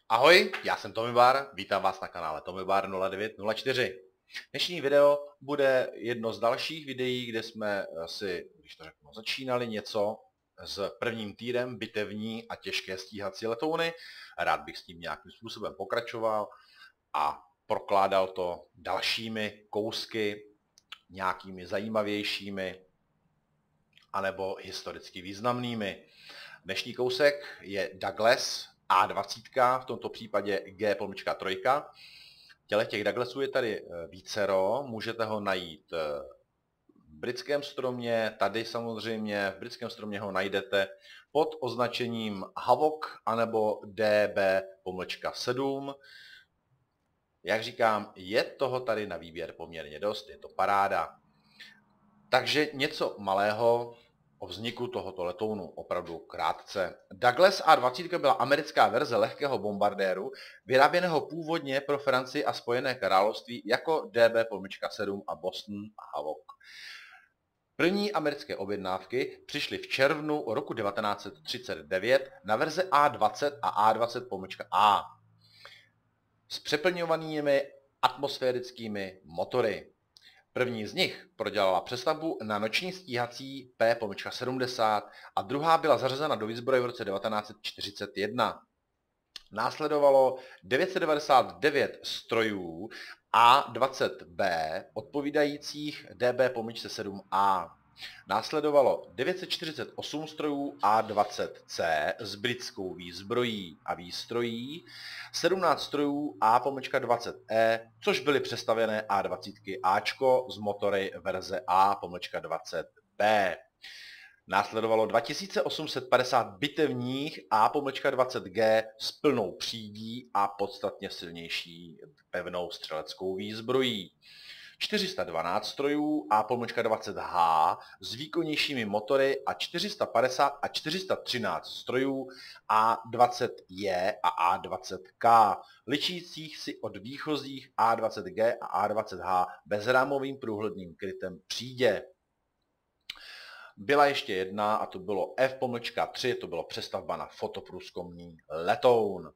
Ahoj, já jsem Tomibar, vítám vás na kanále Tomibar 0904. Dnešní video bude jedno z dalších videí, kde jsme si, když to řeknu, začínali něco s prvním týrem bitevní a těžké stíhací letouny. Rád bych s tím nějakým způsobem pokračoval a prokládal to dalšími kousky, nějakými zajímavějšími anebo historicky významnými. Dnešní kousek je Douglas A20, v tomto případě G-3. Těch Douglasů je tady vícero, můžete ho najít v britském stromě, tady samozřejmě v britském stromě ho najdete pod označením Havoc anebo DB-7. Jak říkám, je toho tady na výběr poměrně dost, je to paráda. Takže něco malého o vzniku tohoto letounu, opravdu krátce. Douglas A20 byla americká verze lehkého bombardéru, vyráběného původně pro Francii a Spojené království jako DB-7 a Boston Havoc. První americké objednávky přišly v červnu roku 1939 na verze A20 a A20-A s přeplňovanými atmosférickými motory. První z nich prodělala přestavbu na noční stíhací P-70 a druhá byla zařazena do výzbroje v roce 1941. Následovalo 999 strojů A-20B odpovídajících DB-7A. Následovalo 948 strojů A-20C s britskou výzbrojí a výstrojí, 17 strojů A-20E, což byly přestavěné A-20 Ačko z motory verze A-20B. Následovalo 2850 bitevních A-20G s plnou přídí a podstatně silnější pevnou střeleckou výzbrojí. 412 strojů A-20H s výkonnějšími motory a 450 a 413 strojů A-20J a A-20K, ličících si od výchozích A-20G a A-20H bezrámovým průhledným krytem přídě. Byla ještě jedna a to bylo F-3, to bylo přestavba na fotoprůzkumný letoun.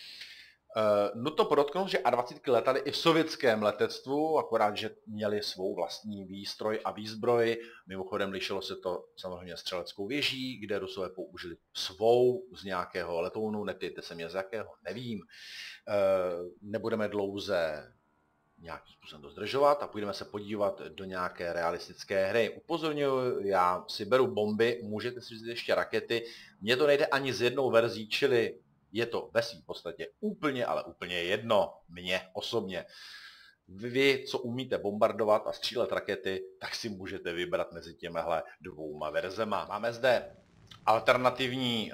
Nutno podotknout, že A-20 letaly i v sovětském letectvu, akorát, že měli svou vlastní výstroj a výzbroj. Mimochodem lišilo se to samozřejmě střeleckou věží, kde Rusové použili svou z nějakého letounu, neptejte se mě z jakého, nevím. Nebudeme dlouze nějakým způsobem zdržovat a půjdeme se podívat do nějaké realistické hry. Upozorňuji, já si beru bomby, můžete si vzít ještě rakety, mně to nejde ani z jednou verzí, čili je to ve svým podstatě úplně, ale úplně jedno, mně osobně. Vy, co umíte bombardovat a střílet rakety, tak si můžete vybrat mezi těmihle dvouma verzema. Máme zde alternativní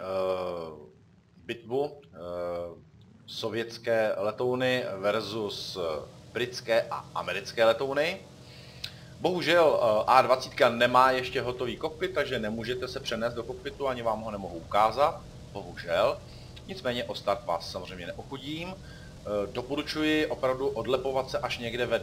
bitvu, sovětské letouny versus britské a americké letouny. Bohužel A-20 nemá ještě hotový kokpit, takže nemůžete se přenést do kokpitu, ani vám ho nemohu ukázat, bohužel. Nicméně o start vás samozřejmě neochudím. Doporučuji opravdu odlepovat se až někde ve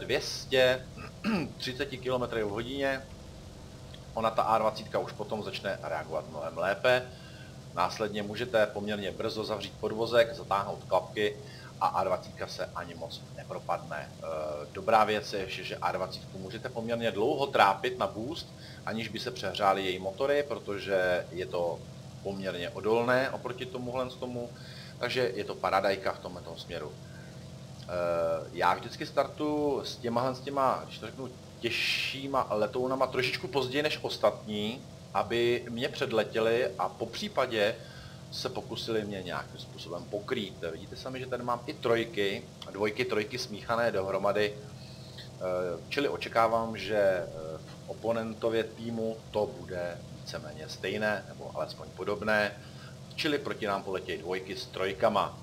230 km/h. Ona ta A-20 už potom začne reagovat mnohem lépe. Následně můžete poměrně brzo zavřít podvozek, zatáhnout klapky a A-20 se ani moc nepropadne. Dobrá věc je ještě, že A-20 můžete poměrně dlouho trápit na boost, aniž by se přehřály její motory, protože je to poměrně odolné oproti tomu, takže je to paradajka v tomto směru. Já vždycky startuji s těma, když to řeknu, těžšíma letounama trošičku později než ostatní, aby mě předletěli a po případě se pokusili mě nějakým způsobem pokrýt. Vidíte sami, že tady mám i trojky, dvojky, trojky smíchané dohromady, čili očekávám, že v oponentově týmu to bude víceméně stejné, nebo alespoň podobné, čili proti nám poletějí dvojky s trojkama.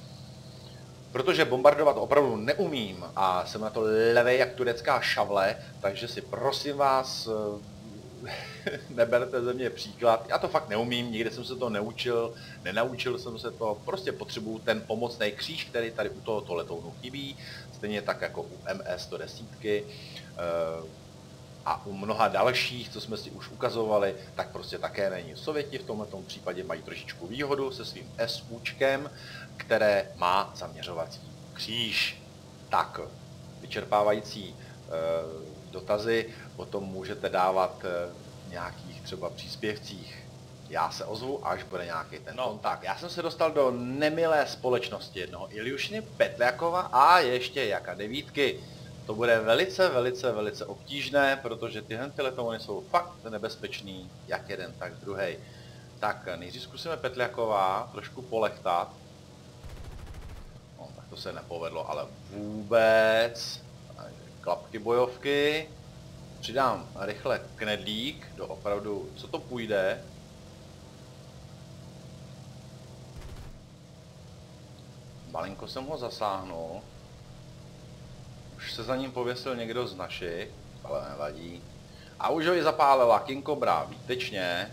Protože bombardovat opravdu neumím a jsem na to levej jak turecká šavle, takže si prosím vás neberte ze mě příklad. Já to fakt neumím, nikde jsem se to neučil, nenaučil jsem se to, prostě potřebuju ten pomocný kříž, který tady u tohoto letounu chybí, stejně tak jako u MS-110. a u mnoha dalších, co jsme si už ukazovali, tak prostě také není. Sověti v tomto případě mají trošičku výhodu se svým SUčkem, které má zaměřovací kříž. Tak, vyčerpávající dotazy potom můžete dávat v nějakých třeba příspěvcích. Já se ozvu, až bude nějaký ten kontakt. Já jsem se dostal do nemilé společnosti jednoho Iljušiny Petliakova a ještě Jaka devítky. To bude velice obtížné, protože tyhle letouny jsou fakt nebezpečný, jak jeden, tak druhý. Tak nejdřív zkusíme Petliakova trošku polechtat. No, tak to se nepovedlo, ale vůbec. Klapky bojovky. Přidám rychle knedlík do opravdu, co to půjde. Malinko jsem ho zasáhnul. Už se za ním pověsil někdo z našich, ale nevadí. A už ho i zapálila King Cobra, výtečně.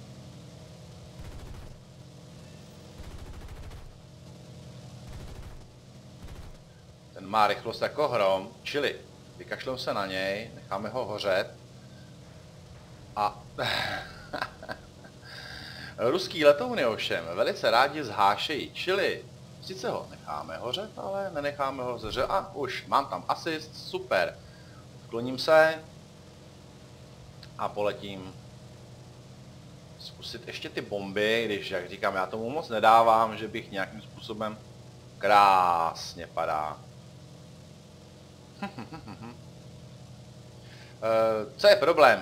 Ten má rychlost jako hrom, čili vykašlem se na něj, necháme ho hořet. A ruský letouny ovšem velice rádi zhášejí, čili sice ho necháme hořet, ale nenecháme ho zře. A už mám tam asist, super. Vkloním se a poletím zkusit ještě ty bomby, když, jak říkám, já tomu moc nedávám, že bych nějakým způsobem krásně padá. Co je problém?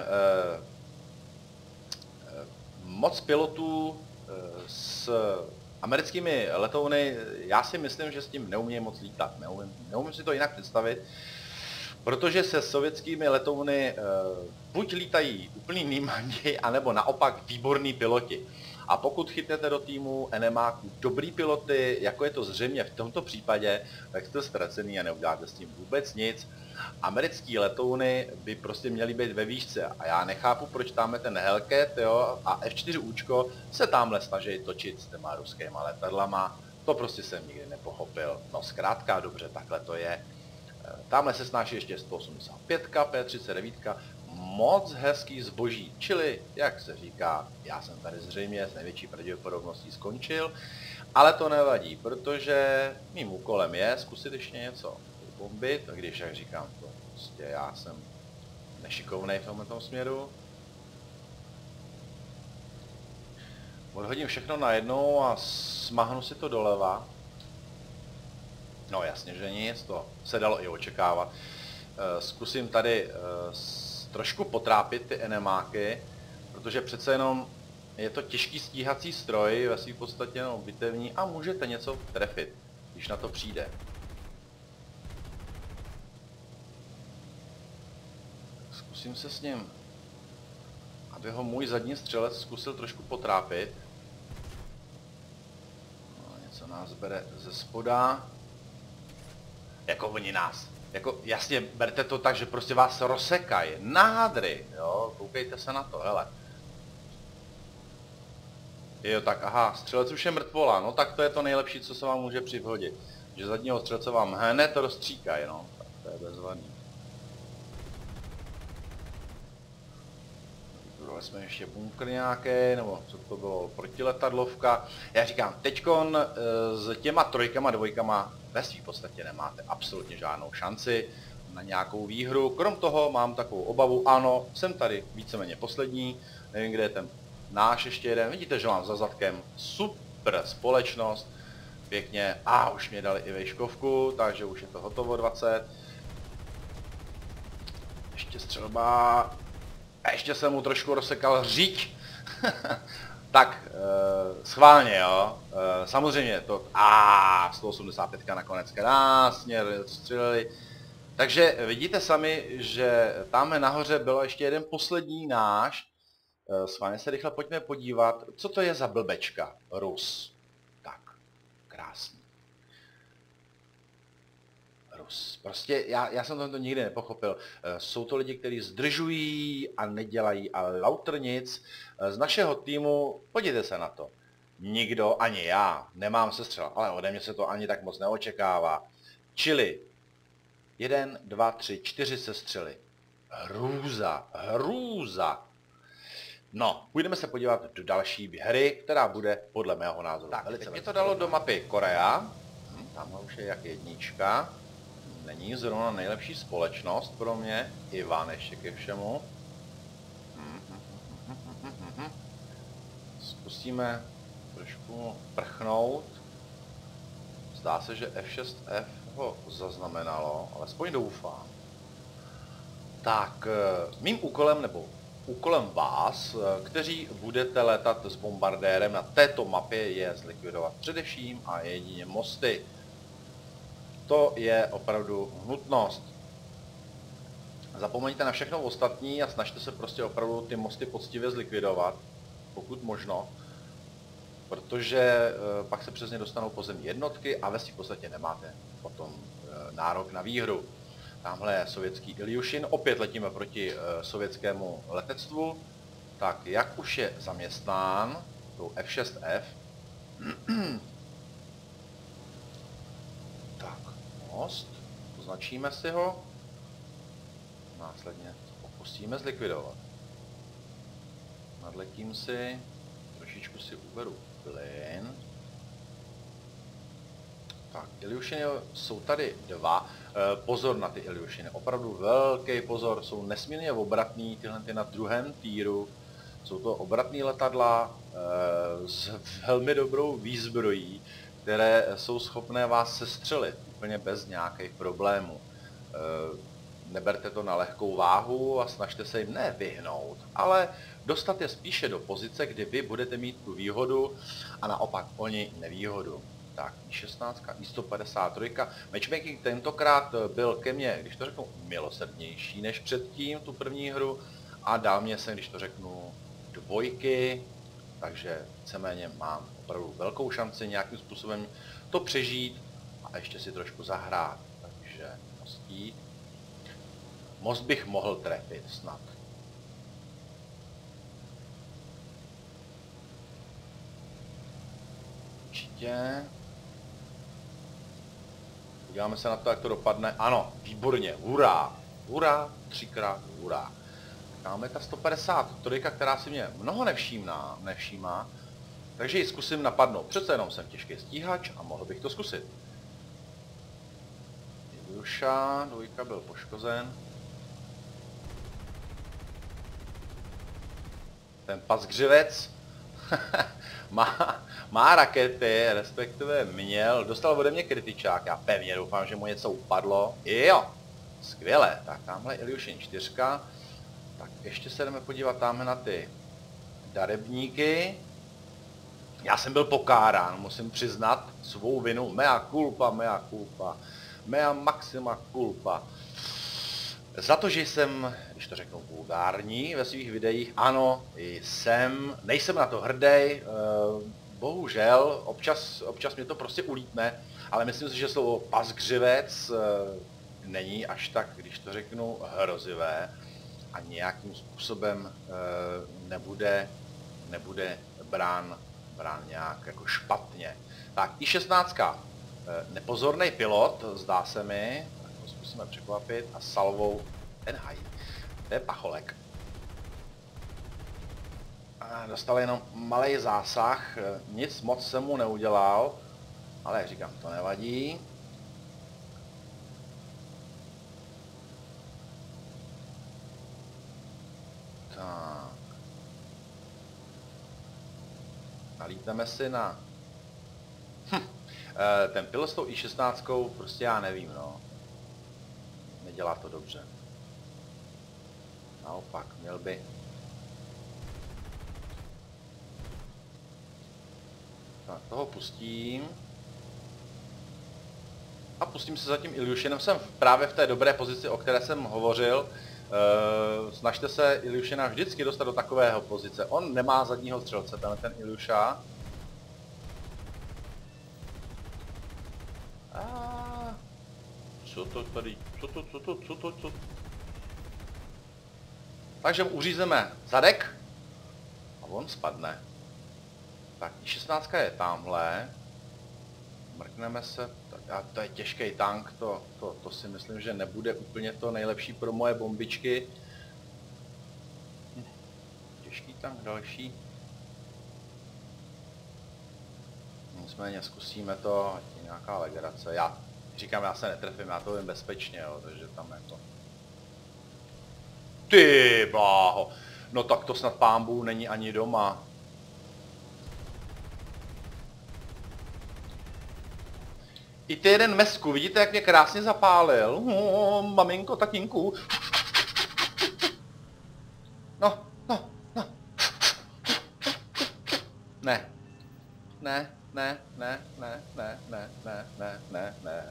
Moc pilotů s americkými letouny, já si myslím, že s tím neumím moc lítat. Neumím si to jinak představit, protože se sovětskými letouny buď lítají úplný nímandi, anebo naopak výborní piloti. A pokud chytnete do týmu NMAků dobrý piloty, jako je to zřejmě v tomto případě, tak jste ztracený a neuděláte s tím vůbec nic. Americký letouny by prostě měly být ve výšce a já nechápu, proč tamhle ten Hellcat, jo, a F4Účko se tamhle snaží točit s těma ruskýma letadlama. To prostě jsem nikdy nepochopil. No zkrátka, dobře, takhle to je. Tamhle se snáší ještě 185, P39, moc hezký zboží, čili, jak se říká, já jsem tady zřejmě s největší pravděpodobností skončil, ale to nevadí, protože mým úkolem je zkusit ještě něco bomby, tak když, jak říkám, to prostě já jsem nešikovnej v tomto směru. Odhodím všechno najednou a smahnu si to doleva. No jasně, že nic, to se dalo i očekávat. Zkusím tady trošku potrápit ty NMAky, protože přece jenom je to těžký stíhací stroj, ve svým podstatě no, bitevní a můžete něco trefit, když na to přijde. Zkusím se s ním, aby ho můj zadní střelec zkusil trošku potrápit. No, něco nás bere ze spoda. Jako oni nás. Jako jasně, berte to tak, že prostě vás rozsekají. Nádry, jo, koukejte se na to, hele. Jo, tak aha, střelec už je mrtvola, no tak to je to nejlepší, co se vám může přihodit. Že zadního střelce vám hned rozstříkají, no, tak to je bezvadný. Tohle jsme ještě bunkr nějaký, nebo co to bylo, protiletadlovka. Já říkám, teďkon s těma trojkama, dvojkama ve svým podstatě nemáte absolutně žádnou šanci na nějakou výhru. Krom toho mám takovou obavu, ano, jsem tady víceméně poslední, nevím, kde je ten náš ještě jeden, vidíte, že mám za zadkem super společnost, pěkně, a už mě dali i vejškovku, takže už je to hotovo 20. Ještě střelba, a ještě jsem mu trošku rozsekal říť. Tak, schválně, jo. Samozřejmě to, 185 nakonec krásně střelili. Takže vidíte sami, že tamhle nahoře bylo ještě jeden poslední náš. Schválně se rychle pojďme podívat, co to je za blbečka. Rus. Tak, krásný. Rus. Prostě já jsem to nikdy nepochopil. Jsou to lidi, kteří zdržují a nedělají ale lauter nic. Z našeho týmu, podívejte se na to. Nikdo, ani já, nemám sestřel, ale ode mě se to ani tak moc neočekává. Čili 1, 2, 3, 4 sestřely. Hrůza, hrůza. No, půjdeme se podívat do další hry, která bude podle mého názoru Tak, velice. teď Mě to dalo do mapy Korea. Tamhle už je jak jednička. Není zrovna nejlepší společnost pro mě. Ivan ještě ke všemu. Zkusíme trošku prchnout. Zdá se, že F6F ho zaznamenalo, alespoň doufám. Tak, mým úkolem, nebo úkolem vás, kteří budete letat s bombardérem na této mapě, je zlikvidovat především a jedině mosty. To je opravdu nutnost. Zapomeňte na všechno ostatní a snažte se prostě opravdu ty mosty poctivě zlikvidovat, pokud možno. Protože pak se přes ně dostanou pozemní jednotky a ve v podstatě nemáte potom nárok na výhru. Tamhle je sovětský Iljušin, opět letíme proti sovětskému letectvu. Tak, jak už je zaměstnán, tou F6F. Tak, most, označíme si ho. Následně to pokusíme zlikvidovat. Nadletím si, trošičku si uberu plyn. Tak, Iljušiny jsou tady dva. Pozor na ty Iljušiny, opravdu velký pozor, jsou nesmírně obratný, tyhle ty na druhém týru. Jsou to obratné letadla s velmi dobrou výzbrojí, které jsou schopné vás sestřelit úplně bez nějakých problémů. Neberte to na lehkou váhu a snažte se jim ne vyhnout, ale dostat je spíše do pozice, kdy vy budete mít tu výhodu a naopak oni nevýhodu. Tak, I16, I153. Matchmaking tentokrát byl ke mně, když to řeknu, milosrdnější než předtím, tu první hru, a dal mě se, když to řeknu, dvojky, takže víceméně mám opravdu velkou šanci nějakým způsobem to přežít a ještě si trošku zahrát. Takže mostík. Most bych mohl trefit snad. Určitě. Podíváme se na to, jak to dopadne. Ano, výborně, hurá, hurá, třikrát hurá. Máme ta 153, která si mě mnoho nevšímá, takže ji zkusím napadnout. Přece jenom jsem těžký stíhač a mohl bych to zkusit. Iljuša, dvojka byl poškozen. Ten pasgřivec má rakety, respektive měl, dostal ode mě kritičák, já pevně doufám, že mu něco upadlo. Jo, skvěle, tak tamhle Iljušin 4. Tak ještě se jdeme podívat tamhle na ty darebníky. Já jsem byl pokárán, musím přiznat svou vinu, mea culpa, mea maxima culpa. Za to, že jsem, když to řeknu, vulgární ve svých videích, ano, nejsem na to hrdý, bohužel, občas mě to prostě ulítne, ale myslím si, že slovo pasgřivec není až tak, když to řeknu, hrozivé a nějakým způsobem nebude brán nějak jako špatně. Tak, I16, nepozorný pilot, zdá se mi, zkusíme překvapit a salvou ten haj. To je pacholek. A dostal jenom malý zásah, nic moc jsem mu neudělal, ale jak říkám, to nevadí. Tak. Nalítneme si na... ten pilot s tou I16, prostě já nevím, no. Nedělá to dobře. Naopak, měl by... Tak, toho pustím. A pustím se za tím Iljušinem. Jsem právě v té dobré pozici, o které jsem hovořil. Snažte se Iljušina vždycky dostat do takového pozice. On nemá zadního střelce, ten Iljuša. Co to tady? Co? Takže mu uřízeme zadek a on spadne. Tak, I16 je tamhle. Mrkneme se. A to je těžký tank, to si myslím, že nebude úplně to nejlepší pro moje bombičky. těžký tank další. Nicméně zkusíme to, ať je nějaká legrace. Já říkám, já se netrefím, já to vím bezpečně, jo, takže tam jako... Ty bláho, no tak to snad pámbu není ani doma. I ty jeden mesku, vidíte, jak mě krásně zapálil? Maminko, tatínku. No, no, no. Ne. Ne, ne, ne, ne, ne, ne, ne, ne, ne, ne.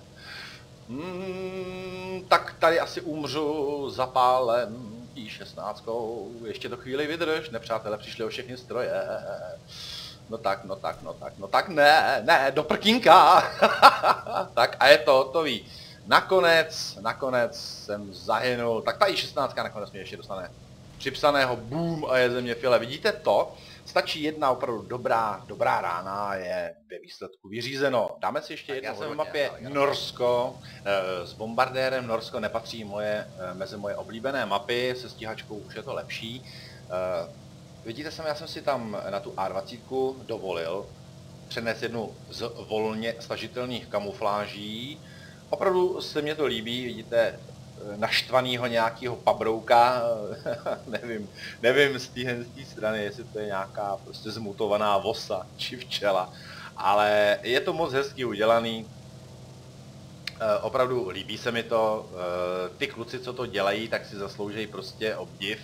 Tak tady asi umřu zapálem I-16. Ještě to chvíli vydrž, nepřátelé, přišli o všechny stroje. No tak, no tak, no tak, no tak ne, ne, do prkínka. Tak a je to hotový. Nakonec jsem zahynul. Tak ta I-16 nakonec mě ještě dostane připsaného boom a je ze mě file. Vidíte to? Stačí jedna opravdu dobrá rána, je ve výsledku vyřízeno. Dáme si ještě jednou. Já jsem v mapě Norsko s bombardérem. Norsko nepatří mezi moje oblíbené mapy, se stíhačkou už je to lepší. Vidíte, já jsem si tam na tu A20 dovolil přenést jednu z volně stažitelných kamufláží. Opravdu se mně to líbí, vidíte, naštvanýho nějakého pabrouka, nevím z té strany, jestli to je nějaká prostě zmutovaná vosa či včela, ale je to moc hezky udělaný, opravdu líbí se mi to, ty kluci, co to dělají, tak si zasloužejí prostě obdiv,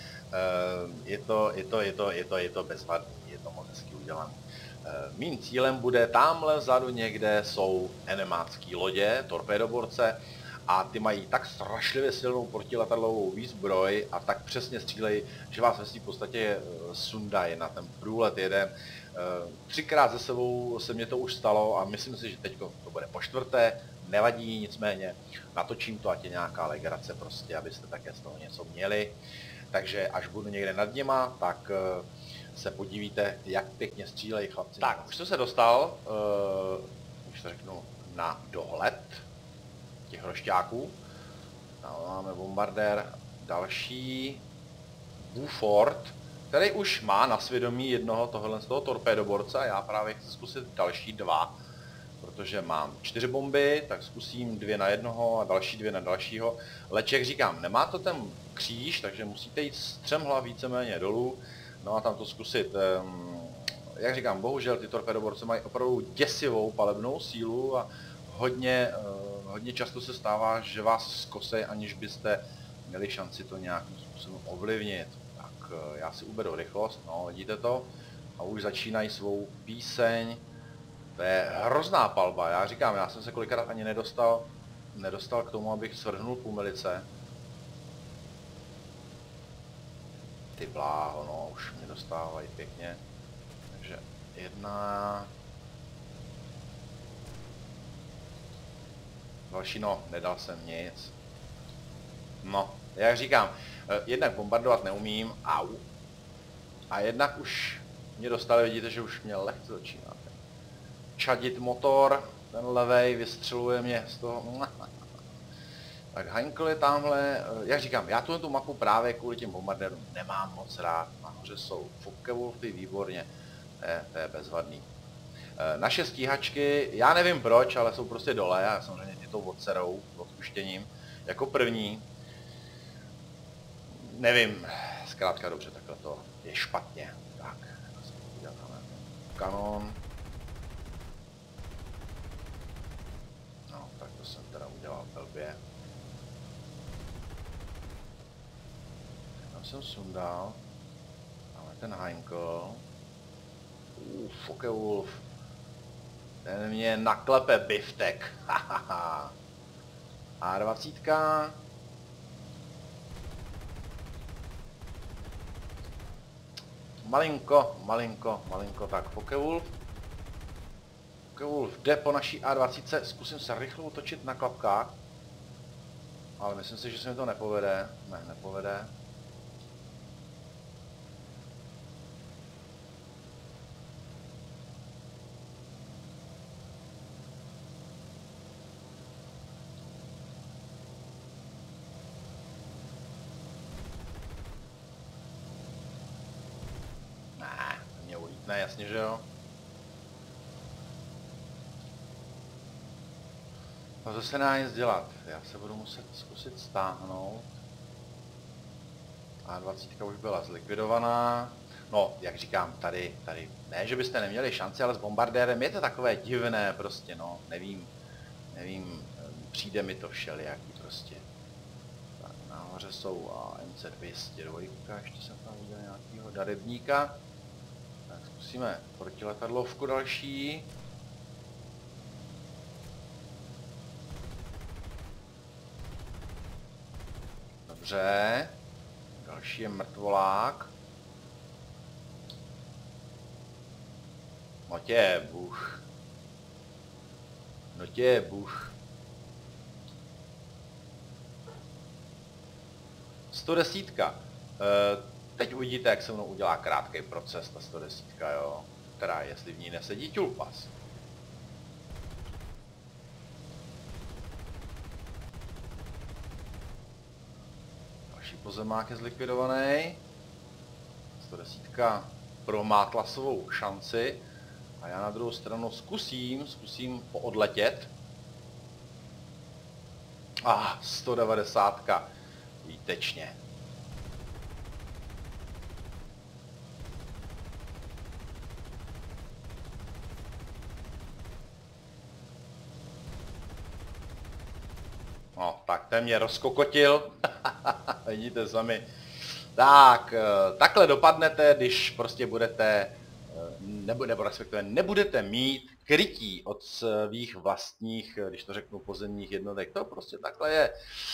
je to bezvadný, je to moc hezky udělaný. Mým cílem bude tamhle vzadu někde jsou enemácký lodě, torpédoborce, a ty mají tak strašlivě silnou protiletadlovou výzbroj a tak přesně střílejí, že vás ve v podstatě sundají na ten průlet jeden. 3krát ze sebou se mně to už stalo a myslím si, že teď to bude po čtvrté, nevadí, nicméně natočím to, ať je nějaká legrace prostě, abyste také z toho něco měli. Takže až budu někde nad něma, tak se podívíte, jak pěkně střílejí chlapci. Tak, už jsem se dostal, už to řeknu, na dohled těch rošťáků. Tam máme bombardér, další Buford, který už má na svědomí jednoho tohohle z toho torpédoborce a já právě chci zkusit další dva, protože mám 4 bomby, tak zkusím 2 na jednoho a další 2 na dalšího. Leč, jak říkám, nemá to ten kříž, takže musíte jít střemhla víceméně dolů, no a tam to zkusit. Jak říkám, bohužel ty torpédoborce mají opravdu děsivou palebnou sílu a hodně často se stává, že vás zkosej, aniž byste měli šanci to nějakým způsobem ovlivnit. Tak já si uberu rychlost, no vidíte to? A už začínají svou píseň. To je hrozná palba, já říkám, já jsem se kolikrát ani nedostal k tomu, abych svrhnul půmelice. Ty bláho, no, už mě dostávají pěkně. Takže jedna... Další, no, nedal jsem nic. No, jak říkám, jednak bombardovat neumím, au. A jednak už mě dostali, vidíte, že už mě lehce začíná čadit motor, ten levej vystřeluje mě z toho. Tak Heinkel je tamhle, jak říkám, já tu mapu právě kvůli těm bombardérům nemám moc rád. Nahoře jsou Focke-Wulfy, výborně, to je bezvadný. Naše stíhačky, já nevím proč, ale jsou prostě dole a samozřejmě ty to odserou odpuštěním. Jako první, nevím, zkrátka dobře, takhle to je špatně. Tak, uděláme kanon. No, tak to jsem teda udělal blbě. Tam jsem sundal. Máme ten Heinkel. Focke-Wulf. Ten mě naklepe biftek. A20. Malinko, tak Focke-Wulf. Focke-Wulf jde po naší A20, zkusím se rychle otočit na klapkách. Ale myslím si, že se mi to nepovede. Ne, nepovede. Ne, jasně, že jo. No to se dá nic dělat. Já se budu muset zkusit stáhnout. A20 už byla zlikvidovaná. No, jak říkám, tady, ne, že byste neměli šanci, ale s bombardérem je to takové divné prostě, no, nevím, přijde mi to všelijaký prostě. Tak, nahoře jsou MC202, ještě jsem tam viděl nějakýho darebníka. Tak zkusíme protiletadlovku další. Dobře. Další je mrtvolák. No tě je buch. No tě je buch. 110. Teď uvidíte, jak se mnou udělá krátký proces ta 110, jo. Teda jestli v ní nesedí tulpas. Další pozemák je zlikvidovaný. 110 promátla svou šanci. A já na druhou stranu zkusím poodletět. 190. Výtečně. No, tak ten mě rozkokotil. Vidíte sami. Tak, takhle dopadnete, když prostě budete, nebo respektive nebudete mít krytí od svých vlastních, když to řeknu, pozemních jednotek. To prostě takhle je.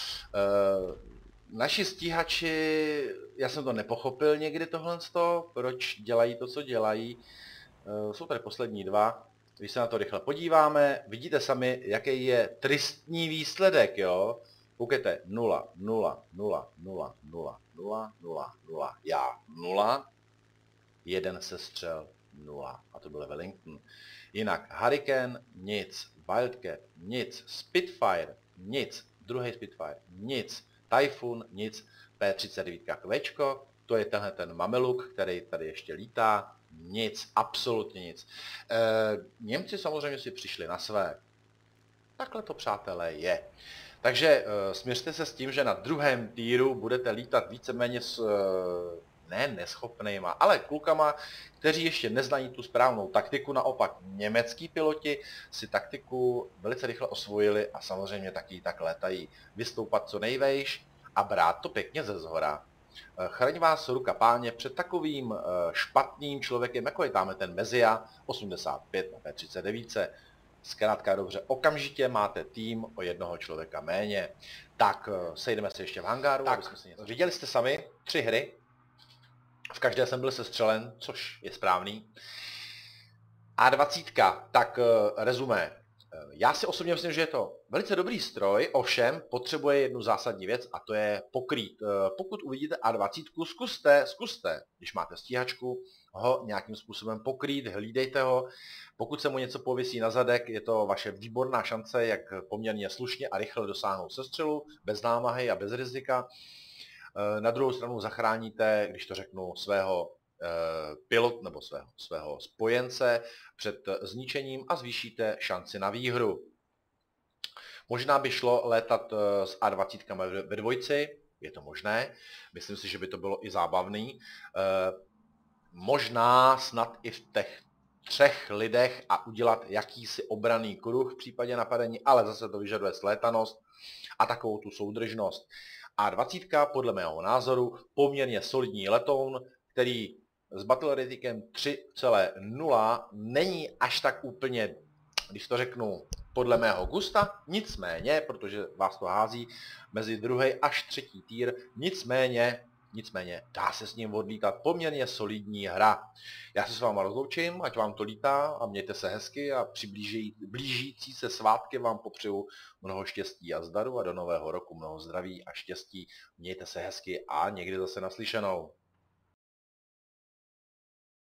Naši stíhači, já jsem to nepochopil někdy tohleto, proč dělají to, co dělají. Jsou tady poslední dva. Když se na to rychle podíváme, vidíte sami, jaký je tristní výsledek, jo? Koukejte, 0, 0, 0, 0, 0, 0, 0, 0, já 0, jeden sestřel 0, a to byl Wellington. Jinak Hurricane, nic, Wildcat, nic, Spitfire, nic, druhý Spitfire, nic, Typhoon, nic, P-39 Kvečko, to je tenhle ten Mameluk, který tady ještě lítá, nic, absolutně nic. Němci samozřejmě si přišli na své. Takhle to, přátelé, je. Takže směřte se s tím, že na druhém týru budete lítat víceméně s ne neschopnýma, ale klukama, kteří ještě neznají tu správnou taktiku. Naopak německý piloti si taktiku velice rychle osvojili a samozřejmě taky tak létají. Vystoupat co nejvejš a brát to pěkně ze zhora. Chraň vás ruka páně před takovým špatným člověkem, jako je tam ten Mezia 85 na P39. Zkrátka dobře, okamžitě máte tým o jednoho člověka méně. Tak, sejdeme se ještě v hangáru. Tak, viděli jste sami 3 hry. V každé jsem byl sestřelen, což je správný. A20, tak rezumé. Já si osobně myslím, že je to velice dobrý stroj, ovšem potřebuje jednu zásadní věc a to je pokrýt. Pokud uvidíte A20, zkuste, když máte stíhačku, ho nějakým způsobem pokrýt, hlídejte ho. Pokud se mu něco povisí na zadek, je to vaše výborná šance, jak poměrně slušně a rychle dosáhnout sestřelu, bez námahy a bez rizika. Na druhou stranu zachráníte, když to řeknu, svého pilot nebo svého spojence před zničením a zvýšíte šanci na výhru. Možná by šlo létat s A20 ve dvojci, je to možné, myslím si, že by to bylo i zábavný. Možná snad i v těch 3 lidech a udělat jakýsi obranný kruh v případě napadení, ale zase to vyžaduje slétanost a takovou tu soudržnost. A20 podle mého názoru poměrně solidní letoun, který s battle ratingem 3,0 není až tak úplně, když to řeknu, podle mého gusta, nicméně, protože vás to hází mezi druhý až třetí tier, nicméně dá se s ním odlítat poměrně solidní hra. Já se s váma rozloučím, ať vám to lítá a mějte se hezky a při blížící se svátky vám popřeju mnoho štěstí a zdaru a do nového roku mnoho zdraví a štěstí. Mějte se hezky a někdy zase naslyšenou.